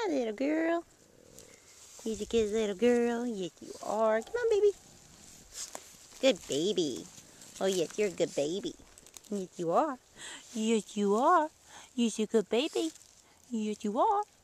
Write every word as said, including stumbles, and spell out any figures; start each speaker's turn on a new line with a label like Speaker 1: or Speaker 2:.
Speaker 1: Hi, little girl. He's a good little girl. Yes, you are. Come on, baby. Good baby. Oh, yes, you're a good baby. Yes, you are. Yes, you are. Yes, you're a good baby. Yes, you are.